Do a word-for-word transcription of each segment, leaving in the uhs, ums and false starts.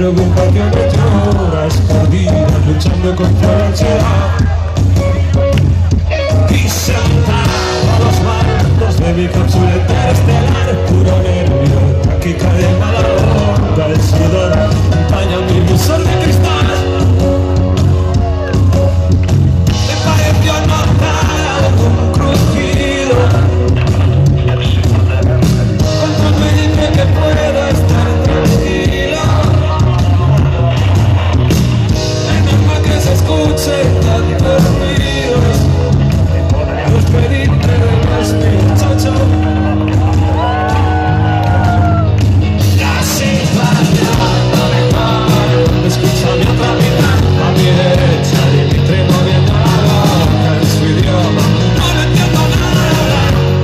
preocupa que me lloras, perdida luchando contra la ansiedad. Y sentado a los mandos de mi cápsula interestelar, puro nervio, taquicardia, la onda, el sudor empaña mi visor de cristal. Me pareció notar algún crujido cuando me dice que puedo estar tranquilo. Es normal que se escuche tantos ruidos. Despedirte de más muchacho. Casi bailando de mar. Escucha mi otra mitad a mi derecha y mi tren moviendo la boca en su idioma. No le entiendo nada.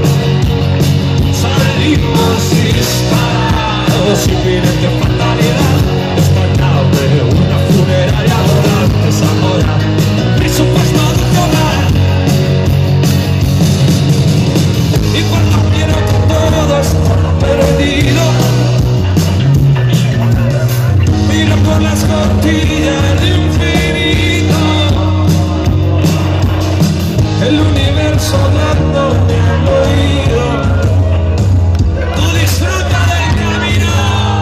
Salimos disparados inminente fatalidad. Despertado de una funeraria volante Zamora. Mi supuesto de hogar. Y cuando quiero que todo está perdido, miro por las cortinas del infinito, el universo hablándome al oído. Tú disfruta del camino,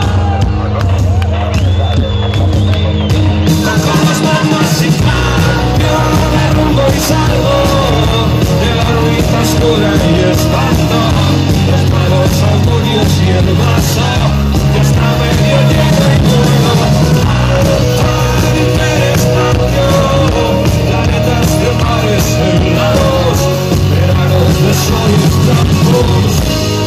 con las manos y cambio de rumbo y salgo de la ruina oscura y espanto. Los malos augurios y el vaso ya está medio lleno y nuevo. Alto interespacio, planetas de mares helados, veranos de sol y estampos.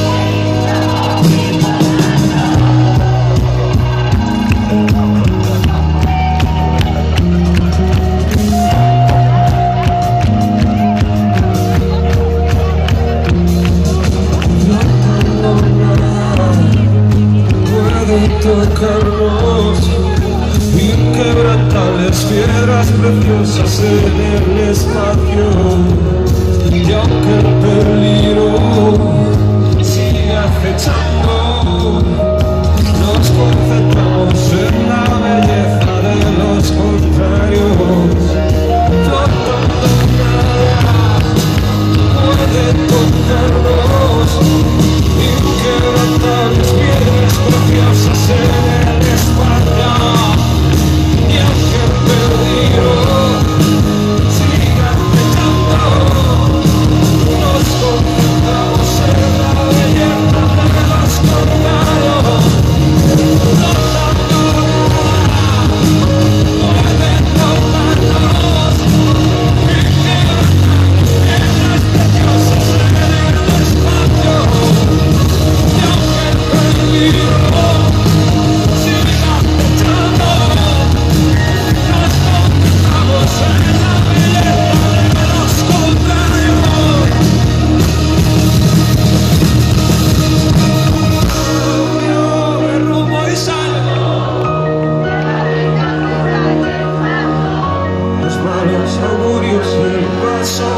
Tocarnos inquebrantables piedras preciosas en el espacio, y aunque el peligro sigue acechando, nos concentramos en la belleza de los contrarios. Flotando nada puede tocarnos, inquebrantables piedras preciosas en el espacio, y aunque el peligro siga acechando, nos concentramos en la belleza de los contrarios. Flotando nada puede tocarnos, inquebrantables piedras preciosas en el espacio. Los malos augurios del paso